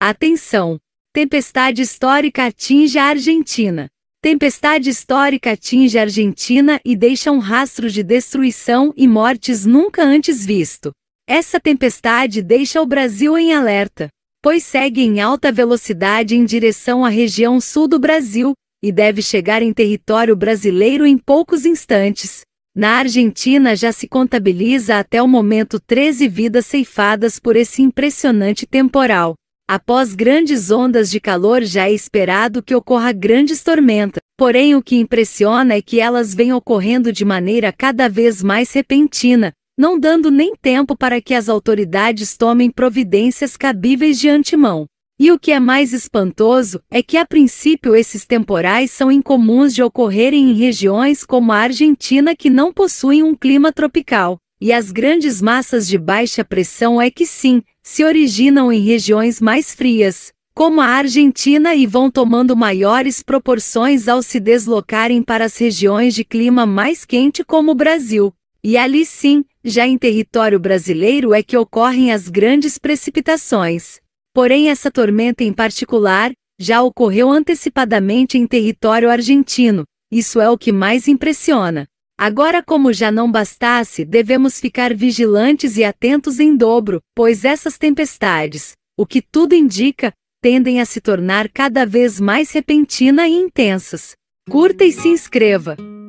Atenção! Tempestade histórica atinge a Argentina. Tempestade histórica atinge a Argentina e deixa um rastro de destruição e mortes nunca antes visto. Essa tempestade deixa o Brasil em alerta, pois segue em alta velocidade em direção à região sul do Brasil, e deve chegar em território brasileiro em poucos instantes. Na Argentina já se contabiliza até o momento 13 vidas ceifadas por esse impressionante temporal. Após grandes ondas de calor já é esperado que ocorra grandes tormentas, porém o que impressiona é que elas vêm ocorrendo de maneira cada vez mais repentina, não dando nem tempo para que as autoridades tomem providências cabíveis de antemão. E o que é mais espantoso é que a princípio esses temporais são incomuns de ocorrerem em regiões como a Argentina que não possuem um clima tropical, e as grandes massas de baixa pressão é que sim, se originam em regiões mais frias, como a Argentina, e vão tomando maiores proporções ao se deslocarem para as regiões de clima mais quente como o Brasil. E ali sim, já em território brasileiro é que ocorrem as grandes precipitações. Porém essa tormenta em particular, já ocorreu antecipadamente em território argentino, isso é o que mais impressiona. Agora, como já não bastasse, devemos ficar vigilantes e atentos em dobro, pois essas tempestades, o que tudo indica, tendem a se tornar cada vez mais repentinas e intensas. Curta e se inscreva!